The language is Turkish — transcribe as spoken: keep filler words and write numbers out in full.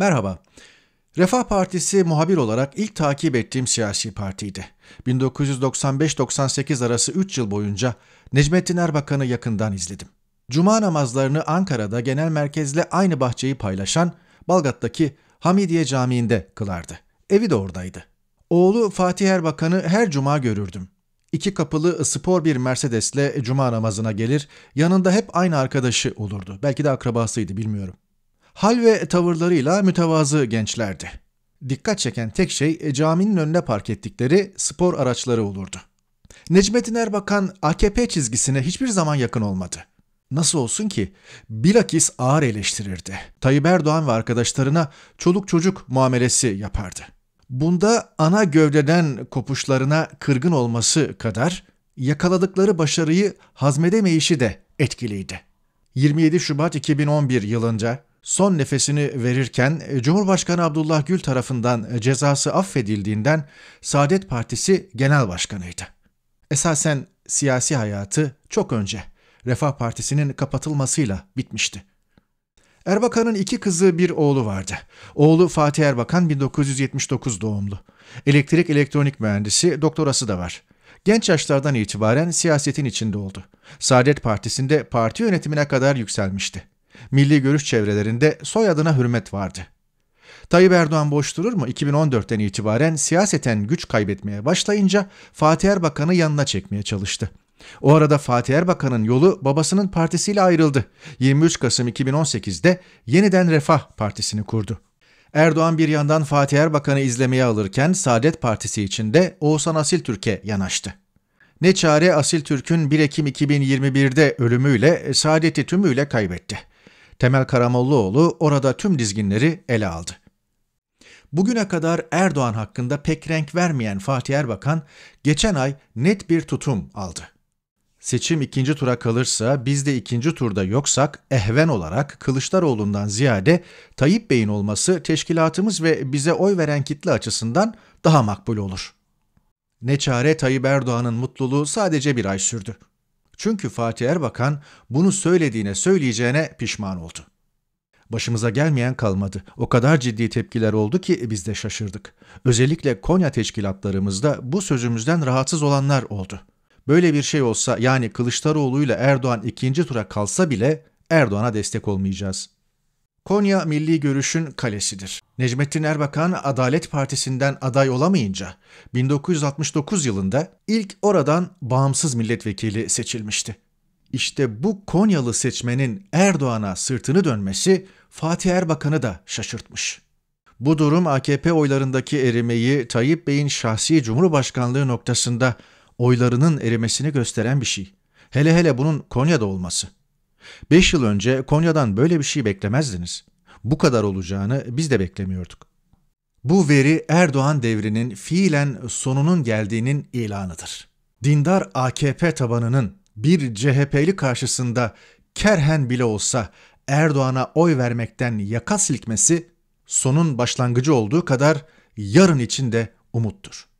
Merhaba. Refah Partisi muhabir olarak ilk takip ettiğim siyasi partiydi. bin dokuz yüz doksan beş doksan sekiz arası üç yıl boyunca Necmettin Erbakan'ı yakından izledim. Cuma namazlarını Ankara'da genel merkezle aynı bahçeyi paylaşan Balgat'taki Hamidiye Camii'nde kılardı. Evi de oradaydı. Oğlu Fatih Erbakan'ı her cuma görürdüm. İki kapılı spor bir Mercedes'le cuma namazına gelir, yanında hep aynı arkadaşı olurdu. Belki de akrabasıydı, bilmiyorum. Hal ve tavırlarıyla mütevazı gençlerdi. Dikkat çeken tek şey caminin önüne park ettikleri spor araçları olurdu. Necmettin Erbakan A K P çizgisine hiçbir zaman yakın olmadı. Nasıl olsun ki? Bilakis ağır eleştirirdi. Tayyip Erdoğan ve arkadaşlarına çoluk çocuk muamelesi yapardı. Bunda ana gövdeden kopuşlarına kırgın olması kadar yakaladıkları başarıyı hazmedemeyişi de etkiliydi. yirmi yedi Şubat iki bin on bir yılında son nefesini verirken Cumhurbaşkanı Abdullah Gül tarafından cezası affedildiğinden Saadet Partisi Genel Başkanıydı. Esasen siyasi hayatı çok önce Refah Partisi'nin kapatılmasıyla bitmişti. Erbakan'ın iki kızı, bir oğlu vardı. Oğlu Fatih Erbakan bin dokuz yüz yetmiş dokuz doğumlu. Elektrik elektronik mühendisi, doktorası da var. Genç yaşlardan itibaren siyasetin içinde oldu. Saadet Partisi'nde parti yönetimine kadar yükselmişti. Milli görüş çevrelerinde soyadına hürmet vardı. Tayyip Erdoğan boş durur mu? iki bin on dörtten itibaren siyaseten güç kaybetmeye başlayınca Fatih Erbakan'ı yanına çekmeye çalıştı. O arada Fatih Erbakan'ın yolu babasının partisiyle ayrıldı. yirmi üç Kasım iki bin on sekizde yeniden Refah Partisi'ni kurdu. Erdoğan bir yandan Fatih Erbakan'ı izlemeye alırken Saadet Partisi içinde Oğuzhan Asiltürk'e yanaştı. Ne çare Asiltürk'ün bir Ekim iki bin yirmi birde ölümüyle saadeti tümüyle kaybetti. Temel Karamollaoğlu orada tüm dizginleri ele aldı. Bugüne kadar Erdoğan hakkında pek renk vermeyen Fatih Erbakan geçen ay net bir tutum aldı. Seçim ikinci tura kalırsa, biz de ikinci turda yoksak ehven olarak Kılıçdaroğlu'ndan ziyade Tayyip Bey'in olması teşkilatımız ve bize oy veren kitle açısından daha makbul olur. Ne çare Tayyip Erdoğan'ın mutluluğu sadece bir ay sürdü. Çünkü Fatih Erbakan bunu söylediğine söyleyeceğine pişman oldu. Başımıza gelmeyen kalmadı. O kadar ciddi tepkiler oldu ki biz de şaşırdık. Özellikle Konya teşkilatlarımızda bu sözümüzden rahatsız olanlar oldu. Böyle bir şey olsa, yani Kılıçdaroğlu ile Erdoğan ikinci tura kalsa bile Erdoğan'a destek olmayacağız. Konya milli görüşün kalesidir. Necmettin Erbakan Adalet Partisi'nden aday olamayınca bin dokuz yüz altmış dokuz yılında ilk oradan bağımsız milletvekili seçilmişti. İşte bu Konyalı seçmenin Erdoğan'a sırtını dönmesi Fatih Erbakan'ı da şaşırtmış. Bu durum A K P oylarındaki erimeyi, Tayyip Bey'in şahsi cumhurbaşkanlığı noktasında oylarının erimesini gösteren bir şey. Hele hele bunun Konya'da olması. Beş yıl önce Konya'dan böyle bir şey beklemezdiniz. Bu kadar olacağını biz de beklemiyorduk. Bu veri Erdoğan devrinin fiilen sonunun geldiğinin ilanıdır. Dindar A K P tabanının bir C H P'li karşısında kerhen bile olsa Erdoğan'a oy vermekten yaka silkmesi sonun başlangıcı olduğu kadar yarın için de umuttur.